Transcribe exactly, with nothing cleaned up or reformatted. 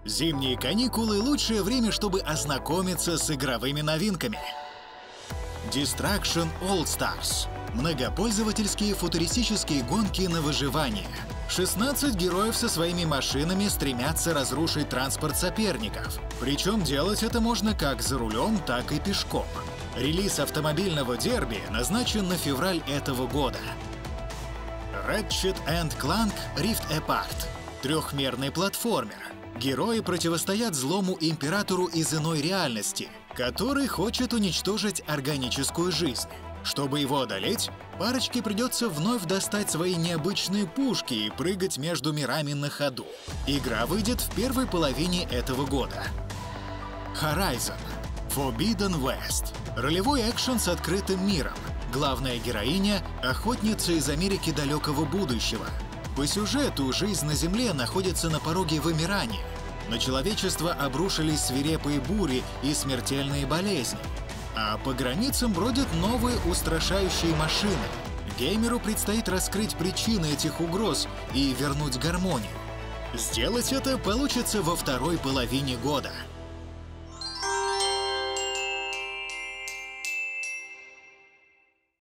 Зимние каникулы – лучшее время, чтобы ознакомиться с игровыми новинками. Destruction All Stars – многопользовательские футуристические гонки на выживание. шестнадцать героев со своими машинами стремятся разрушить транспорт соперников. Причем делать это можно как за рулем, так и пешком. Релиз автомобильного дерби назначен на февраль этого года. Ratchet энд Clank Rift Apart – трехмерный платформер. Герои противостоят злому императору из иной реальности, который хочет уничтожить органическую жизнь. Чтобы его одолеть, парочке придется вновь достать свои необычные пушки и прыгать между мирами на ходу. Игра выйдет в первой половине этого года. Horizon Forbidden West – ролевой экшен с открытым миром. Главная героиня – охотница из Америки далекого будущего. По сюжету жизнь на Земле находится на пороге вымирания. На человечество обрушились свирепые бури и смертельные болезни. А по границам бродят новые устрашающие машины. Геймеру предстоит раскрыть причины этих угроз и вернуть гармонию. Сделать это получится во второй половине года.